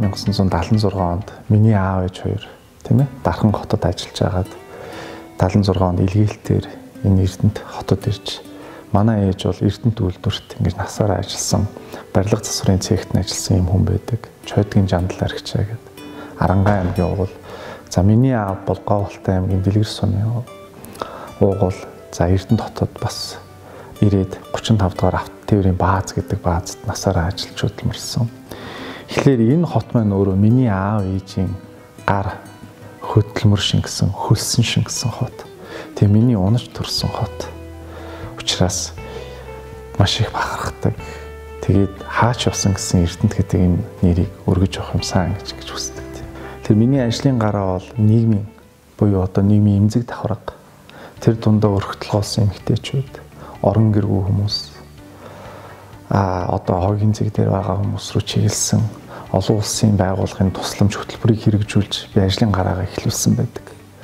1976 онд миний аав ээж хоёр тийм ээ Дархан хотод ажиллаж байгаад 76 онд илгээлтээр энэ Эрдэнэт хотод ирж манай ээж бол Эрдэнэт үйлдвэрт ингэж насаараа ажилласан барилга засварын цехт ажилласан юм хүн байдаг. Чойдгийн жандал архичаа гэдэг. Арангай аймгийн угуул. За миний аав бол Говьолтой аймгийн Дэлгэр сумын угуул. За Эрдэнэт хотод бас ирээд 35 дугаар автотээврийн бааз гэдэг баазд насаараа ажиллаж хөдөлмөрсөн. Тэгэхээр энэ хот маань өөрөө миний аав ээжийн гар хөдөлмөр шингэсэн, хөлсөн шингэсэн хот. Тэгээ миний унаж төрсэн хот. Учираас маш их бахархдаг. Тэгээд хаач явсан гэсэн Эрдэнэт гэдэг энэ нэрийг өргөж авах юмсан гэж хүсдэг. Тэр миний ажлын гараа бол нийгмийн буюу одоо нийгмийн эмзэг давхарга. Тэр дундаа өргөтлгоолсон эмэгтэйчүүд, орон гэргүй хүмүүс, одоо хогийн зэг дээр байгаа хүмүүс рүү чиглэсэн олон улсын байгууллагын тусламж хөтөлбөрийг хэрэгжүүлж би ажлын гараагаа эхлүүлсэн байдаг.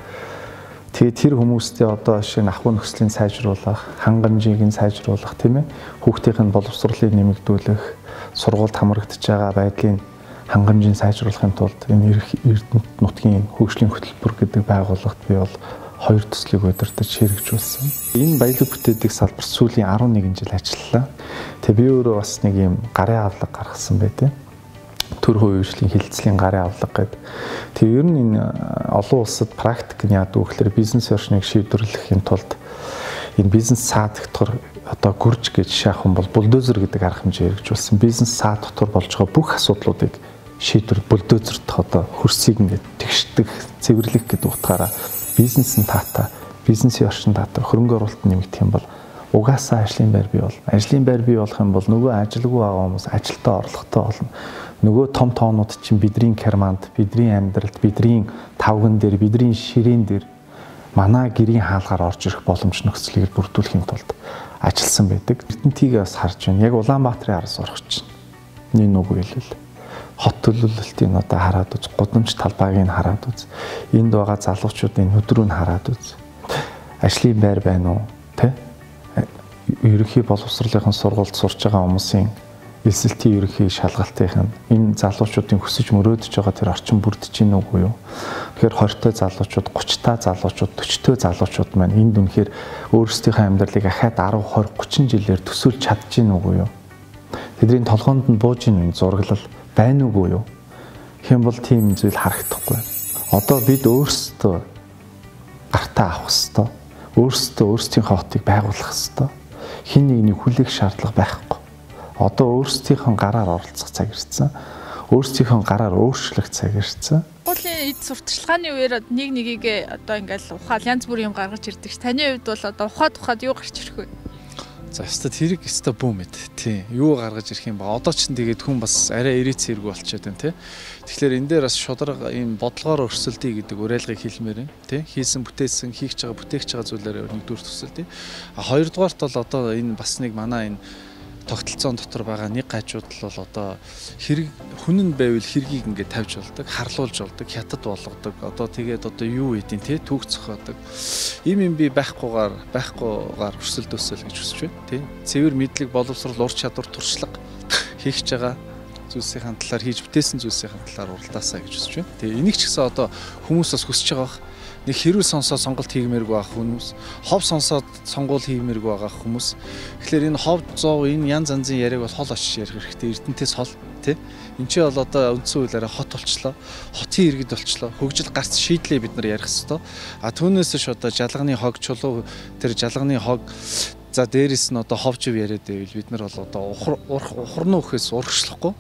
Тэгээд тэр хүмүүстээ одоо жишээ нь ахуй нөхцөлийн сайжруулах, хангамжийг нь сайжруулах тийм ээ, хүүхдийн боловсролыг нэмэгдүүлэх, сургуульд хамрагдаж байгаа байдлын хангамжийг сайжруулахын тулд энэ Эрдэнэт нутгийн хөгжлийн хөтөлбөр гэдэг байгууллагт би бол 2 төслийг удирдах хэрэгжүүлсэн. Энэ баялаг бүтээдэг салбар сүүлийн 11 жил ажиллалаа. Тэгээ би өөрөө бас нэг юм гарын авлага гаргасан байдیں۔ Төр хувийн хилцлийн гарын авлага гэдэг. Тэгээ ер нь энэ олон улсад практик нь яадаг вэ гэхээр бизнес орчныг шийдвэрлэхийн тулд энэ бизнес цаа дотор одоо гүрж гэж шахах юм бол бульдозер гэдэг арга хэмжээ хэрэгжүүлсэн. Бизнес цаа дотор болж байгаа бүх асуудлуудыг шийдвэрлэх бульдозерт одоо хөрсийг ингээд тэгшдэг, цэвэрлэх гэдэг утгаараа бизнес нь таата, бизнесийн орчин таата хөрөнгө оруулалт нэмэгдэх юм бол угаасаа ажлын байр бий болно. Ажлын байр бий болох юм бол нөгөө ажилгүй байгаа хүмүүс ажилдаа орлоготой болно. Нөгөө том тоонууд чинь бидний керманд, бидний амьдралд, бидний тавган дээр, бидний ширээн дээр манай гэрийн хаалгаар орж ирэх боломж нөхцөлийг бүрдүүлэхийн тулд ажилласан байдаг. Эрдэнэтийг бас харж байна. Яг Улаанбаатарын араас орох чинь. Энэ нүг хэлвэл хот төлөвлөлтийн одоо хараад үз, гудамж талбайг нь хараад үз. Энд байгаа залуучуудын өдрөө нь хараад үз. Ажлын байр байна уу? Тэ? Ерөнхий боловсролынхын сургуульд сурч байгаа хүмүүсийн элсэлтийн ерөнхий шалгалтын энэ залуучуудын хүсэж мөрөөдөж байгаа тэр орчин бүрдэж гин үгүй юу? Тэгэхээр 20-той залуучууд, 30-та залуучууд, 40-той залуучууд маань энд үнэхээр өөрсдийнхөө амьдралыг ахаад 10, 20, 30 жилээр төсөөлж чадж гин үгүй юу? Тэдний толгоонд нь бууж гин зураглал байна уугүй юу? Хэм бол тийм зүйл харагдахгүй. Одоо бид өөрсдөө гартаа авах ёстой. Өөрсдийнхөө хотыг байгуулах ёстой. Хин нэгний хүлээх шаардлага байхгүй. Одоо өөрсдийнхөө гараар оролцох цаг ирсэн. Өөрсдийнхөө гараар өөрчлөх цаг ирсэн. Уулын эд сурталчилгааны үеэр нэг нэгийг одоо ингээл ухаал янз бүрийн юм гаргаж ирдэг. Таны хувьд бол одоо ухаад юу гарч ирэх вэ? За өстө тэрийг өстө бүү мэд. Тий. Юу гаргаж ирэх юм ба. Одоо ч тэгээд хүн бас арай ирээц зэрэг болчиход байна тий. Тэгэхээр энэ дээр бас шударга ийм бодлогоор өрсөлдөе гэдэг уриалгыг хэлмээр байна. Тий. Хийсэн бүтээсэн хийх байгаа бүтээгч байгаа зүйлээр нэгдүгээр төсөлдөе. Хоёрдугаарт бол одоо энэ бас нэг манай энэ тогтолцоон дотор байгаа нэг гажууд л бол одоо хэрэг хүн нь байвал хэргийг ингээд тавьж болдог, харлуулж болдог, хятад болгодог. Одоо тэгээд одоо юу хийдин те түүх зохиодог. Им би байхгүйгээр өрсөлдөөсөл гэж хүсэж байна. Тий. Цэвэр мэдлэг, боловсрол, ур чадвар, туршлага хийх байгаа зүйлсийн талаар хийж бүтээсэн зүйлсийн талаар уралдаасаа гэж хүсэж байна. Тэгээ энийг ч гэсэн одоо хүмүүс бас хүсэж байгаа. Нэг хэрүүл сонсоод сонголт хийгмээргүй байх хүмүүс, хов сонсоод сонгуул хийгмээргүй байгаа хүмүүс. Тэгэхээр энэ хов зов энэ янз янзын яриаг бол хол очиж ярих хэрэгтэй. Эрдэнэтээс хол тий. Энд чи бол одоо үндсэн хуулиараа хот болчлоо. Хотын иргэд болчлоо. Хөгжил гарц шийдлээ бид нар ярих хэвээр. Түүнээс ч одоо жалганы хог чулуу тэр жалганы хог за дээрэс нь одоо ховжив яриад байвал бид нар бол одоо ухарн үхээс урагшлахгүй.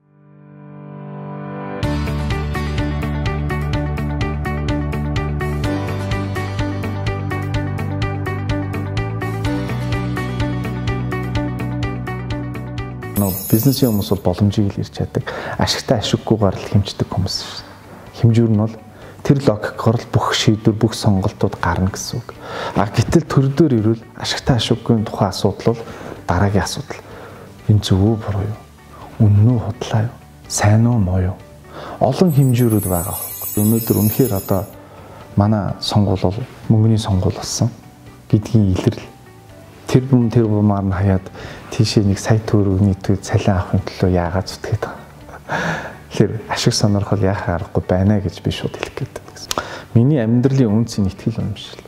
Бизнесийн хүмүүс бол боломжийг л ирж чаддаг. Ашигтай ашиггүйгээр л хэмждэг хүмүүс. Хэмжүүр нь бол тэр логикоор л бүх шийдвэр, бүх сонголтууд гарна гэсэн үг. Гэтэл төр дээр ирвэл ашигтай ашиггүй тухайн асуудал бол дараагийн асуудал. Энэ зөв үү буруу юу? Үнэн үү худлаа юу? Сайн уу муу юу? Олон хэмжүүрүүд байгаа. Өнөөдөр үнэхээр одоо манай сонгуул бол мөнгөний сонгуул болсон гэдгийн илэрл. Тэр бумаар нь хаяад тийшээ нэг сая төгрөг нийтүүд цалин авахын төлөө яагаад зүтгээд байгаа. Тэгэхээр ашиг сонирхол яхаа аргагүй байна гэж би шууд хэлэх гээд байна гэсэн. Миний амьдралын үнцийн итгэл үнэмшил.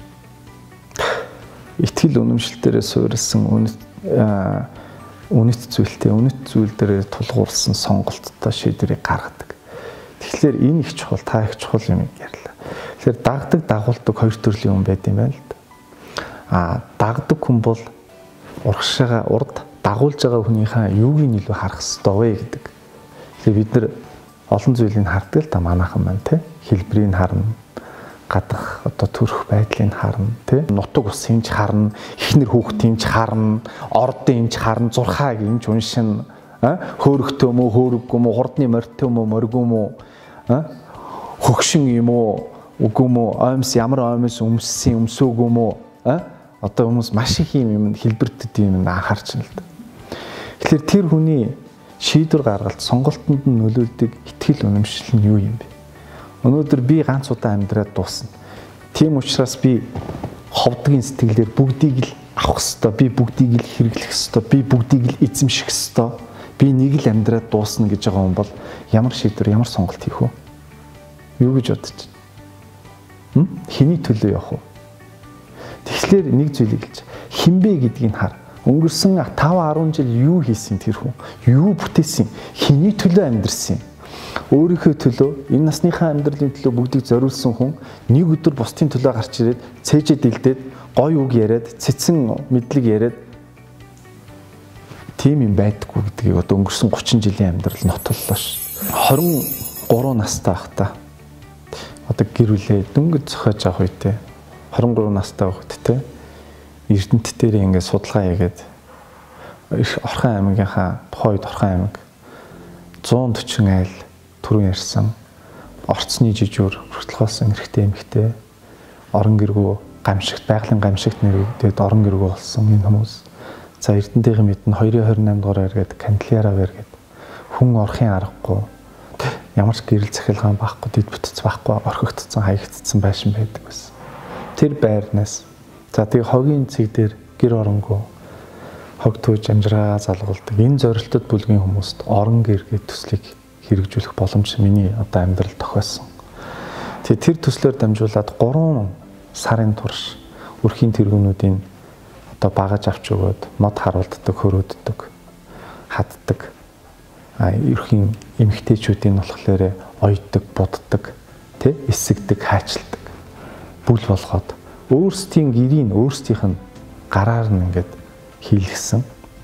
Итгэл үнэмшил дээрээ суурилсан үнэт зүйл дээрээ тулгуурласан сонголттой шийдвэрийг гаргадаг. Тэгэхээр энэ их чухал, та их чухал юм ярьлаа. Тэгэхээр дагдаг, дагуулдаг хоёр төрлийн хүн байд юм байна л да. Дагдаг хүн бол урагшаага урд дагуулж байгаа хүнийхээ юуг нь илүү харах хэрэгтэй вэ гэдэг. Тэгэхээр бид нар олон зүйлийг хардаг л да манайхан маань тий. Хэлбэрийг харна, гадах одоо төрөх байдлыг харна тий. Нутаг усын ч харна, ихнэр хүүхдийн ч харна, ордын ч харна, зурхааг инж уншина. Хөөрөгтэй юм уу, хөөрөггүй юм уу, хурдны морьтой юм уу, морьгүй юм уу? Хөгшин юм уу, үгүй юм уу? Оймс ямар оймс өмссөн, өмсөөгүй юм уу? Одоо хүмүүс маш их юм хэлбэртэд юм анхаарч байна л да. Тэгэхээр тэр хүний шийдвэр гаргалт сонголтонд нь нөлөөлдөг итгэл үнэмшил нь юу юм бэ? Өнөөдөр би ганц удаа амьдраад дуусна. Тийм учраас би ховдгийн сэтгэлээр бүгдийг л авах ёстой, би бүгдийг л хэрэглэх ёстой, би бүгдийг л эзэмших ёстой. Би нэг л амьдраад дуусна гэж байгаа хүн бол ямар шийдвэр, ямар сонголт хийх вэ? Юу гэж бодож байна? Хэний төлөө явах вэ? Тэгэхээр нэг зүйлийг хэлж хинбэ гэдгийг хар. Өнгөрсөн 5-10 жил юу хийсэн тэр хүн? Юу бүтээсэн? Хэний төлөө амьдрсан юм? Өөрийнхөө төлөө, энэ насныхаа амьдралын төлөө бүгдийг зориулсан хүн нэг өдөр бусдын төлөө гарч ирээд цээжэд дэлдээд гоё үг яриад, цэцэн мэдлэг яриад тийм юм байдаггүй гэдгийг одоо өнгөрсөн 30 жилийн амьдрал нотоллоо ш. 23 настай байхдаа одоо гэр бүлээ дөнгөж зохиож авах үедээ 23 настай байхдаа Эрдэнэт дээр ингээд судалгаа хийгээд Орхон аймгийнхаа тухайн үед Орхон аймаг 140 айл түрүүн ярьсан орцны жижүүр хүртэлхоосон эрэгтэй эмэгтэй орон гэргүү гамшигт байгалийн гамшигт нэрвдэд орон гэргүү болсон энэ хүмүүс. За Эрдэнэтийн мэднэ 228 дугаар иргэд кандлиараа вэргээд хүн орохын аргагүй ямар ч гэрэл захилгаан байхгүй дэд бүтц байхгүй орхигдсон хаягдсан байшин байдаг байсан. Тэр байрнаас за тэгээ хогийн цэг дээр гэр оронгүй хог тууж амжираа залгуулдаг энэ зорилтод бүлгийн хүмүүст орон гэр гэдэг төслийг хэрэгжүүлэх боломж миний одоо амьдрал тохиосон. Тэгээ тэр төслөөр дамжуулаад 3 сарын турш өрхийн тэргүүнүүдийн одоо багаж авч өгөөд мод харуулддаг, хөрөөддөг, хаддаг. Өрхийн эмэгтэйчүүдийн болохоор ойддаг, буддаг, тэ эсэгдэг, хаачилдаг. Бүл болгоод өөрсдийн гэрийн өөрсдийнх нь гараар нь ингээд хийлгсэн.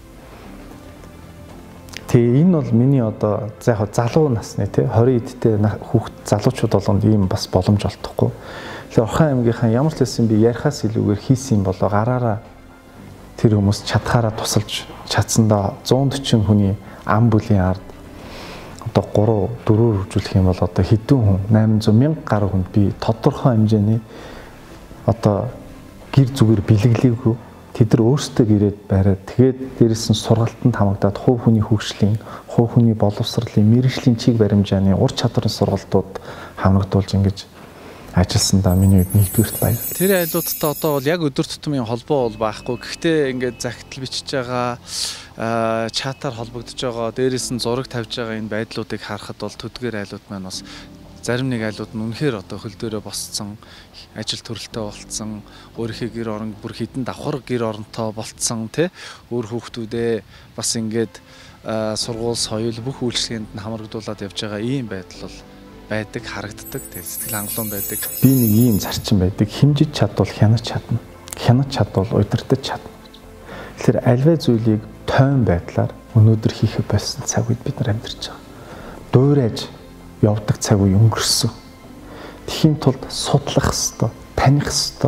Тэгээ энэ бол миний одоо за яг залуу насны тий 20 эдтэй хүүхд залуучууд болгонд ийм бас боломж олдохгүй. Тэгэхээр Орхон аймгийнхаа ямар ч байсан би ярихаас илүүгээр хийсэн болоо гараараа тэр хүмүүс чадхаараа тусалж чадсандаа 140 хүний ам бүлийн ард одоо 3-4 үржүүлэх юм бол одоо хэдэн хүн 800,000 гаруй хүнд би тодорхой хэмжээний одоо гэр зүгээр бэлэглээгүй тэд нар өөрсдөө ирээд бариад тэгээд дээрээс нь сургалтанд хамагдаад хувь хүний хөгжлийн, хувь хүний боловсролын, мэргэжлийн чиг баримжааны ур чадварын сургалтууд хамрагдуулж ингэж ажилласандаа миний хувьд нэгдүгээрт баяр. Тэр айлуудтай одоо бол яг өдөр тутмын холбоо бол байхгүй. Гэхдээ ингээд загтал бичиж байгаа, чатаар холбогдож байгаа, дээрээс нь зураг тавьж байгаа энэ байдлуудыг харахад бол төдгээр айлууд маань бас зарим нэг айлууд нь үнэхээр одоо хөл дээрээ босцсон, ажил төрөлтэй болцсон, өөрийнхөө гэр орон бүр хідэн давхар гэр оронтой болцсон тий өөр хүүхдүүдээ бас ингээд сургууль, соёл бүх үйлчлэгэнд нь хамрагдуулаад явж байгаа ийм байдал бол байдаг, харагддаг, тэгээд сэтгэл хангалуун байдаг. Би нэг ийм зарчим байдаг. Химжиж чадвал хянаж чадна. Хянаж чадвал удирдах чадна. Тэгэхээр альваа зүйлийг тойн байдлаар өнөөдөр хийх болсон цаг үед бид нар амьдарч байгаа. Дуурайж явдаг цаг үе өнгөрсөн. Тэхийн тулд судлах ёстой, таних ёстой.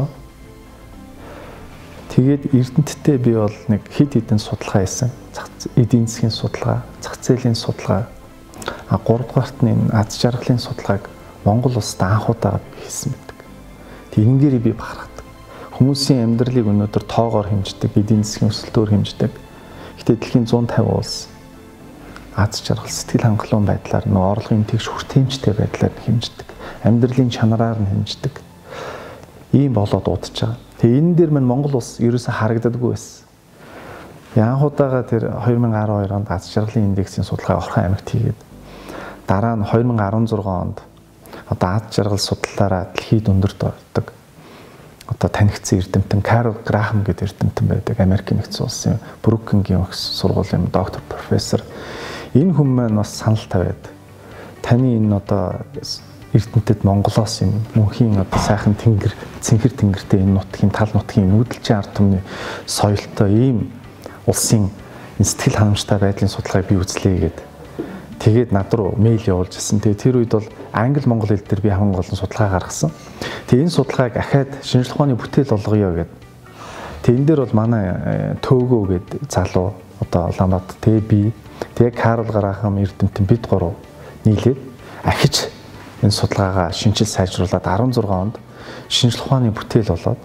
Тэгээд Эрдэнэттэй би бол нэг хэд хэдэн судалгаа хийсэн. Эдийн засгийн судалгаа, зах зээлийн судалгаа, 3 дугаарт нь аз жаргалын судалгааг Монгол улсад анхудаа хийсэн байдаг. Тэгэнгээрээ би бахархдаг. Хүмүүсийн амьдралыг өнөөдөр тоогоор хэмждэг, эдийн засгийн өсөлтөөр хэмждэг. Гэтэ дэлхийн 150 улс аз жаргал, сэтгэл хангалуун байдлаар нөө орлогын тэгш хүртээмжтэй байдлаар хэмждэг. Амьдралын чанараар нь хэмждэг. Ийм болоод удаж байгаа. Тэгээ энэ дээр мань Монгол улс ерөөсөө харагддаггүй байсан. Анхудаага тэр 2012 онд аз жаргалын индексийн судалгаа Орхон аймагт хийгээд Дараа нь 2016 онд одоо Аз жаргал судлалаараа дэлхийд өндөрт ордог. Одоо танигдсан эрдэмтэн Карл Грахам гэдэг эрдэмтэн байдаг. Америкийн нэгдсэн улсын Брукингийн сургуулийн доктор профессор. Энэ хүн маань бас санал тавиад таны энэ одоо эрдэмтэд Монголоос юм мөнхийн одоо сайхан тэнгэр, цэнхэр тэнгэртэй энэ нутгийн тал нутгийн нүүдэлчин ард түмний соёлтой ийм улсын сэтгэл ханамжтай байдлын судалгааг би үзлээ гэдэг. Тэгээд над руу мэйл явуулж ирсэн. Тэгээд тэр үед бол англи монгол хэл дээр би хамгийн гол нь судалгаа гаргасан. Тэгээд энэ судалгааг ахаад шинжлэх ухааны бүтээл болгоё гэдэг. Тэгээд энэ дээр бол манай Төөгөө гэдэг залуу одоо Улаанбаатар тэгээд Карл Грахам эрдэмтэн бид гурав нийлээд ахиж энэ судалгаагаа шинжил сайжруулад 16 онд шинжлэх ухааны бүтээл болоод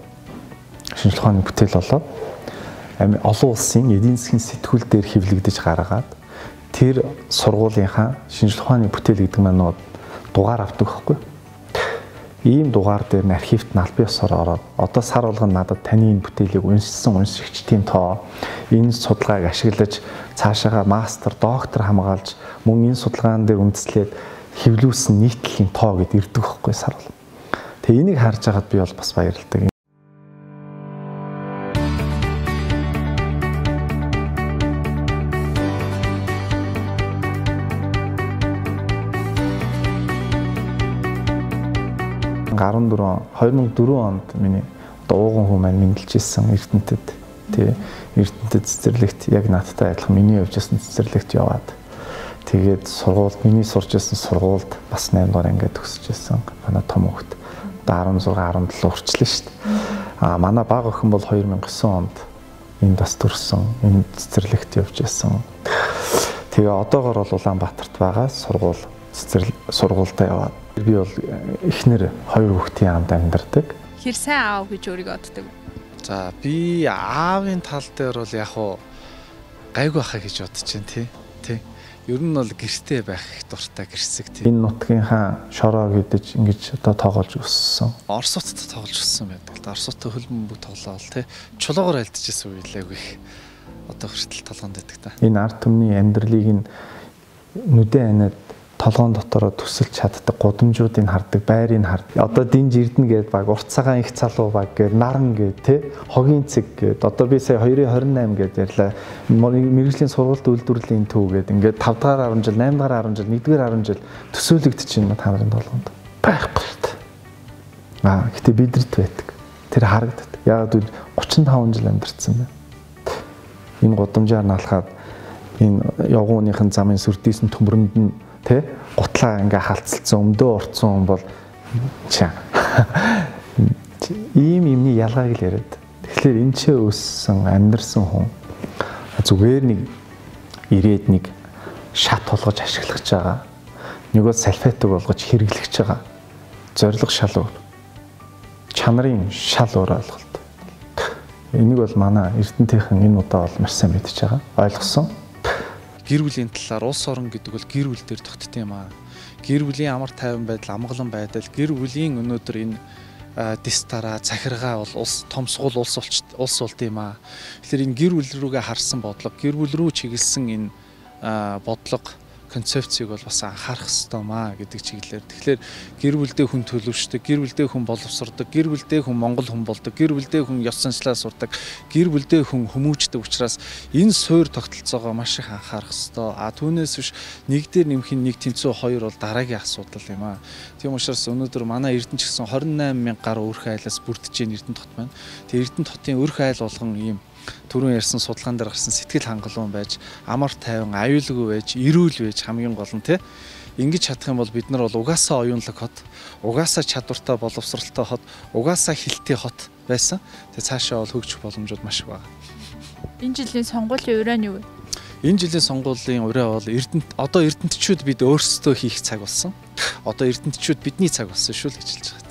олон улсын эдийн засгийн сэтгүүл дээр хэвлэгдэж гаргаад тэр сургуулийнхаа шинжлэх ухааны бүтээл гэдэг маань дугаар авдаг байхгүй. Ийм дугаар дээр нь архивт нь албан ёсоор ороод одоо сар болгоно надад таны энэ бүтээлийг уншсан уншигчдийн тоо энэ судалгааг ашиглаж цаашаага мастер, доктор хамгаалж мөн энэ судалгаан дээр үндэслээд хэвлүүлсэн нийтлэлийн тоо гэд ирдэг байхгүй сар бол. Тэгээ энийг харж байгаад би бол бас баярлалтай. $14 2004 онд миний одоо ууган хүн маань мэдлж ирсэн эрдэнэтэд тий эрдэнэтэд цэцэрлэгт яг надтай адилхан миний явж ирсэн цэцэрлэгт яваад тэгээд сургуульд миний сурч ирсэн сургуульд бас 8 дугаар ангид төгсөж ирсэн манай том хүүхэд одоо 16 17 хүрчлээ шүү дээ. Манай бага охин бол 2009 онд энд бас төрсөн энэ цэцэрлэгт явж ирсэн. Тэгээ одоогоор бол Улаанбаатарт байгаа сургуультай яваад би бол эхнэр 2 хүүхдийн хамт амьдардаг. Хэр сайн аав гэж өөрийгөө боддог. За би аавын тал дээр бол яг уу гайгүй байхаа гэж бодож байна тий. Ер нь бол гэртээ байх их дуртай гэрсэг тий. Энэ нутгийнхаа шороо гэдэж ингэж одоо тоглож өссөн. Оросуудтай тоглож өссөн байдаг л да. Оросуудтай хөлбөмбөг бүгд тоглоол тий. Чулуугаар альдчихсан үеилээгүй их. Одоо хүртэл толгоонд байдаг та. Энэ ард түмний амьдралыг нь нүдэн анаад толгоон дотороо төсөлж чаддаг гудамжуудыг хардаг, байрыг хардаг. Одоо динж эрдэнэ гээд баг урт цагаан их залуу баг гээд наран гээд те хогийн цэг гээд одоо би сая 228 гээд ярьлаа. Мэргэжлийн сургуульд үйлдвэрлэлийн төв гээд ингээд 5 дахь 10 жил, 8 дахь 10 жил, 1 дахь 10 жил төсөөлөгдөж байна та нарын толгоонд. Байхгүй. Гэтэ бидрэлт байдаг. Тэр харагддаг. Яг 35 жил амьдэрсэн байна. Энэ гудамжаар налахад энэ явгууныхын замын сүрдийсэн төмрөнд нь тэ гутлаа ингээ халцалцсан өмдөө орцсон хүн бол чаа ийм юмний ялгааг л яриад. Тэгэхээр энэ ч өссөн амьдэрсэн хүн зүгээр нэг ирээд нэг шат толгож ашиглаж байгаа. Нөгөө салфетыг болгож хэрэглэж байгаа. Зориг шал өөр. Чанарын шал өөр ойлголт. Энийг бол манай эрдэнтийнхэн энэ удаа бол маш сайн мэдж байгаа. Ойлгосон. Гэр бүлийн талаар улс орон гэдэг бол гэр бүл дээр тогтд юм аа. Гэр бүлийн амар тайван байдал, амгалан байдал, гэр бүлийн өнөөдөр энэ дистара, захиргаа бол улс том сургууль улс болд юм аа. Тэгэхээр энэ гэр бүл рүүгээ харсан бодлого, гэр бүл рүү чиглэсэн энэ бодлого концепцийг бол бас анхаарах хэрэгтэй маа гэдэг чиглэлээр. Тэгэхээр гэр бүлдээ хүн төлөвшдөг, гэр бүлдээ хүн боловсрдог, гэр бүлдээ хүн монгол хүн болдог, гэр бүлдээ хүн ёс заншлаа сурдаг, гэр бүлдээ хүн хүмүүждэг учраас энэ суур тогтолцоогоо маш их анхаарах хэрэгтэй. Түүнээс биш нэг дээр нэмэх нэг тэнцүү хоёр бол дараагийн асуудал юм аа. Тийм учраас өнөөдөр манай Эрдэнэ ч гэсэн 28,000 гаруй өрх айлаас бүрдэж байгаа Эрдэнэ хот маань. Тэгээ Эрдэнэ хотын өрх айл болгон ийм түрүүн ярьсан судалгаан дээр гарсан сэтгэл хангалуун байж, амар тайван, аюулгүй байж, эрүүл байж хамгийн гол нь тий. Ингэж чадах юм бол бид нар бол угаасаа оюунлаг хот, угаасаа чадвартай боловсралтай хот, угаасаа хилтэй хот байсан. Тэгээ цаашаа бол хөгжих боломжууд маш их байна. Энэ жилийн сонгуулийн ураа нь юу вэ? Энэ жилийн сонгуулийн ураа бол одоо эрдэнэтчүүд бид өөрсдөө хийх цаг болсон. Одоо эрдэнэтчүүд бидний цаг болсон шүү л гэж хэлж байгаа.